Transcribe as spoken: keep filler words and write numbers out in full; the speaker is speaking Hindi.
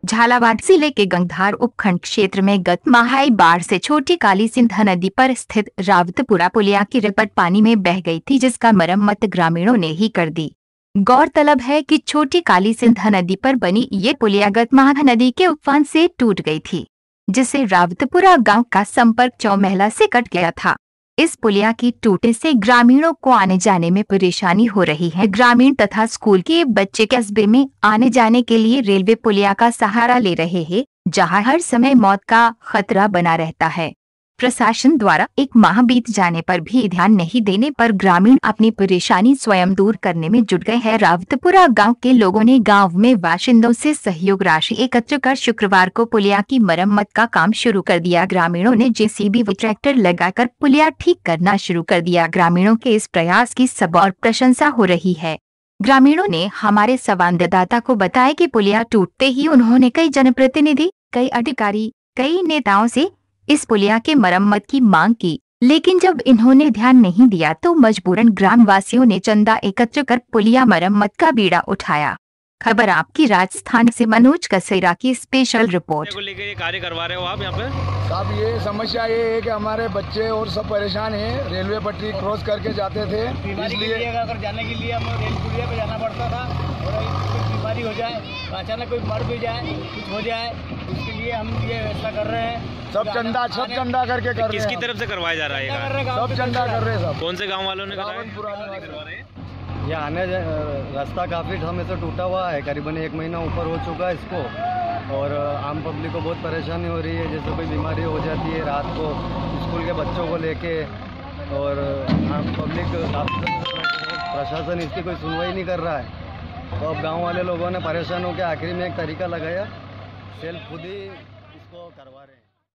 झालावाड़ जिले के गंगधार उपखंड क्षेत्र में गत माह आई बाढ़ से छोटी काली सिंधा नदी पर स्थित रावतपुरा पुलिया की रपट पानी में बह गई थी, जिसका मरम्मत ग्रामीणों ने ही कर दी। गौरतलब है कि छोटी काली सिंधा नदी पर बनी ये पुलिया गत माह नदी के उफान से टूट गई थी, जिससे रावतपुरा गांव का संपर्क चौमहला से कट गया था। इस पुलिया की टूटने से ग्रामीणों को आने जाने में परेशानी हो रही है। ग्रामीण तथा स्कूल के बच्चे कस्बे में आने जाने के लिए रेलवे पुलिया का सहारा ले रहे हैं, जहां हर समय मौत का खतरा बना रहता है। प्रशासन द्वारा एक माह बीत जाने पर भी ध्यान नहीं देने पर ग्रामीण अपनी परेशानी स्वयं दूर करने में जुट गए हैं। रावतपुरा गांव के लोगों ने गांव में बाशिंदों से सहयोग राशि एकत्र कर शुक्रवार को पुलिया की मरम्मत का काम शुरू कर दिया। ग्रामीणों ने जेसीबी व ट्रैक्टर लगाकर पुलिया ठीक करना शुरू कर दिया। ग्रामीणों के इस प्रयास की सब और प्रशंसा हो रही है। ग्रामीणों ने हमारे संवाददाता को बताया कि पुलिया टूटते ही उन्होंने कई जनप्रतिनिधि, कई अधिकारी, कई नेताओं से इस पुलिया के मरम्मत की मांग की, लेकिन जब इन्होंने ध्यान नहीं दिया तो मजबूरन ग्रामवासियों ने चंदा एकत्र कर पुलिया मरम्मत का बीड़ा उठाया। खबर आपकी राजस्थान से मनोज कसेरा की स्पेशल रिपोर्ट। को लेकर ये कार्य करवा रहे हो आप यहाँ पे? साहब ये समस्या ये है कि हमारे बच्चे और सब परेशान हैं। रेलवे पटरी क्रॉस करके जाते थे, इसलिए अगर जाने के लिए हमें रेल पुलिया पे जाना पड़ता था और कुछ बीमारी हो जाए, अचानक कोई मर भी जाए, कुछ हो जाए, इसके लिए हम ये व्यवस्था कर रहे हैं। सब चंदा सब चंदा करके कर रहे हैं। किसकी तरफ से करवाया जा रहा है? सब चंदा कर रहे हैं। सब कौन से गाँव वालों ने करवा रहे हैं? ये आने रास्ता काफ़ी समय से टूटा हुआ है, करीबन एक महीना ऊपर हो चुका है इसको, और आम पब्लिक को बहुत परेशानी हो रही है। जैसे कोई बीमारी हो जाती है रात को स्कूल के बच्चों को लेके, और आम पब्लिक प्रशासन इसकी कोई सुनवाई नहीं कर रहा है। तो अब गांव वाले लोगों ने परेशान होकर आखिरी में एक तरीका लगाया, सेल्फ खुद ही इसको करवा रहे हैं।